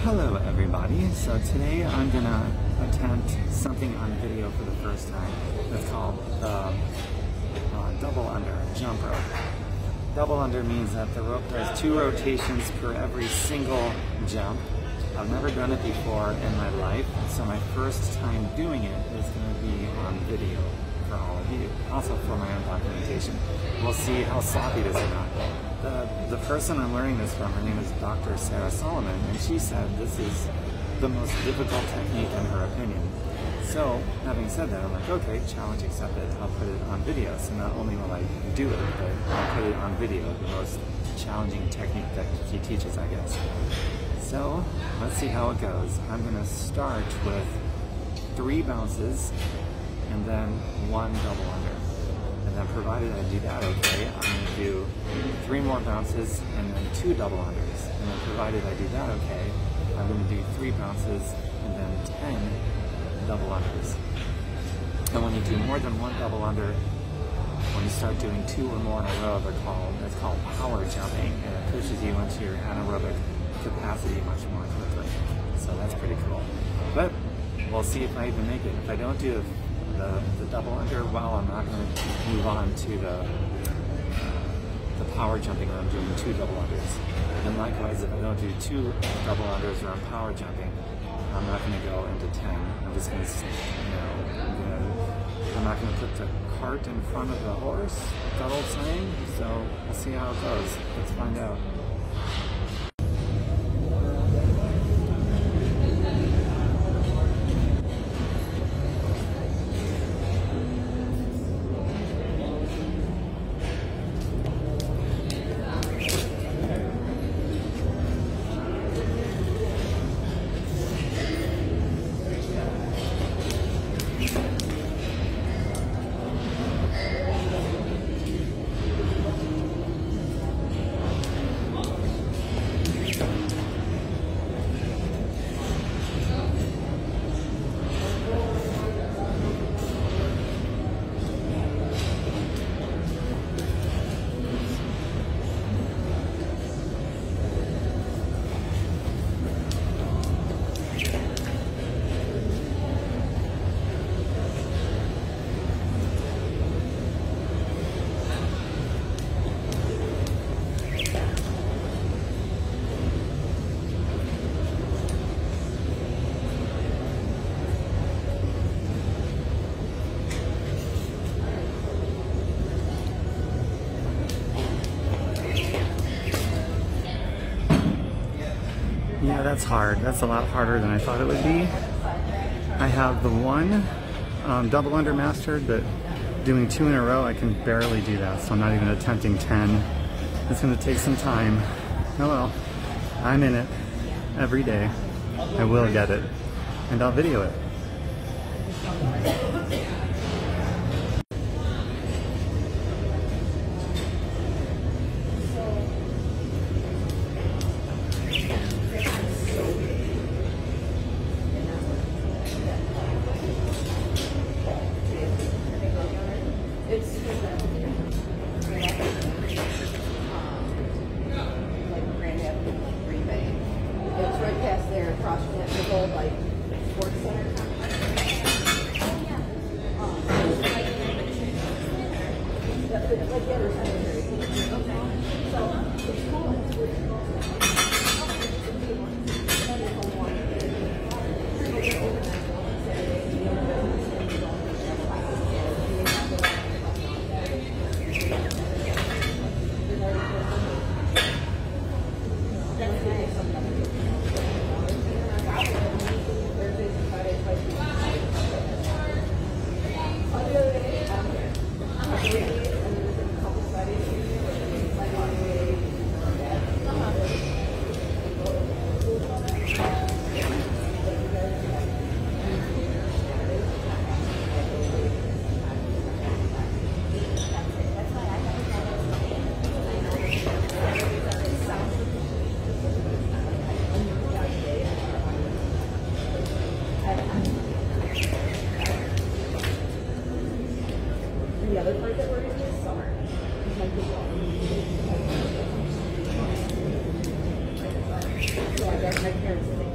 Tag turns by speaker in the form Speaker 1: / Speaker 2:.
Speaker 1: Hello everybody, so today I'm gonna attempt something on video for the first time. It's called the double under jump rope. Double under means that the rope does 2 rotations per every single jump. I've never done it before in my life, so my first time doing it is going to be on video for all of you, also for my own documentation. We'll see how sloppy it is or not. The person I'm learning this from, her name is Dr. Sarah Solomon, and she said this is the most difficult technique in her opinion. So, having said that, I'm like, okay, challenge accepted. I'll put it on video. So not only will I do it, but I'll put it on video, the most challenging technique that she teaches, I guess. So, let's see how it goes. I'm going to start with 3 bounces and then 1 double under. And then provided I do that okay, I'm going to do 3 more bounces and then 2 double unders. And then provided I do that okay, I'm going to do 3 bounces and then 10 double unders. And when you do more than 1 double under, when you start doing 2 or more in a row, it's called power jumping, and it pushes you into your anaerobic capacity much more quickly. So that's pretty cool. But we'll see if I even make it. If I don't do the double under, well, I'm not going to move on to the power jumping where I'm doing 2 double unders. And likewise, if I don't do 2 double unders or I'm power jumping, I'm not going to go into 10. I'm just going to, I'm not going to put the cart in front of the horse, that old saying. So we'll see how it goes. Let's find out. Yeah, that's hard. That's a lot harder than I thought it would be. I have the 1 double under mastered, but doing 2 in a row, I can barely do that, so I'm not even attempting 10. It's going to take some time. Oh well, I'm in it every day. I will get it, and I'll video it.
Speaker 2: The other part that we're doing is summer. So I got my parents to